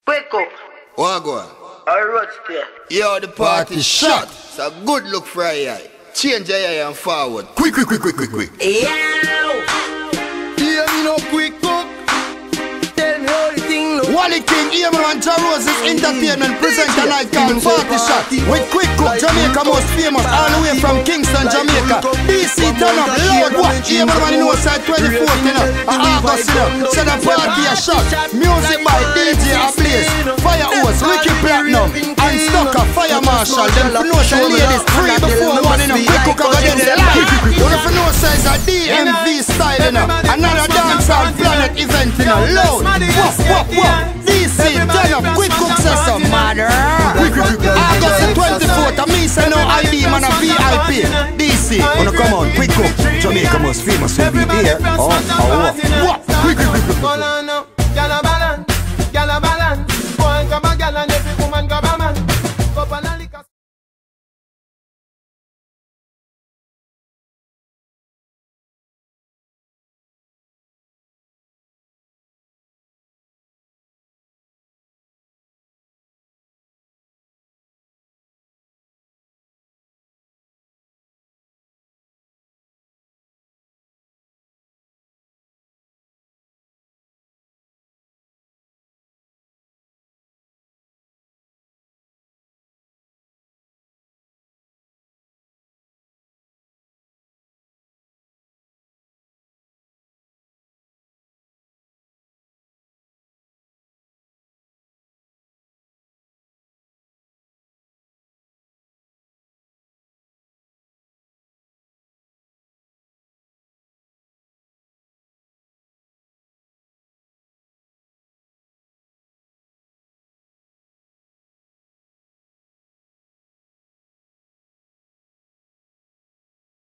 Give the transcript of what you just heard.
Wake up. Wagwan. Alright, there. Yo, the party shot. It's a good look for a eye. Change your eye and forward. Quick. Yo! Hear me no quick cook. Tell me how the thing look. Wally King, Eamon and Jarose's Entertainment present a night called Party Shot with Quick Cook, Jamaica most famous, all the way from Kingston, Jamaica. DC turn up, loud what? Eamon man in Northside 24th, you know, August, you know. So the party a shot. Music by DJ ABLAZE, FYAH, Ricky Platinum, and STOKA, FIREMARSHALL. Them for no say ladies, 3 before 1, you know. Quick Cook over there, they live. One for no say is a DMV style, you know. Another dancehall planet event, you know. Loud, whoop. DC, turn up, Quick Cook says some mother. August 24th, me say no ID, man a VIP. DC, wanna come on, Quick Cook, Jamaica most famous will be here. What? Quick.